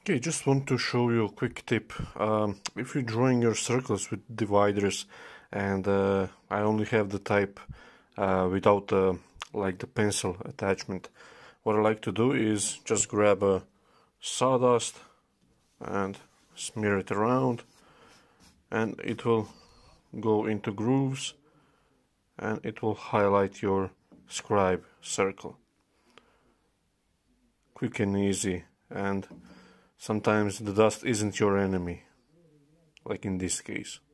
Okay, just want to show you a quick tip. If you're drawing your circles with dividers, and I only have the type without like the pencil attachment, what I like to do is just grab a sawdust and smear it around, and it will go into grooves and it will highlight your scribe circle. Quick and easy, and sometimes the dust isn't your enemy, like in this case.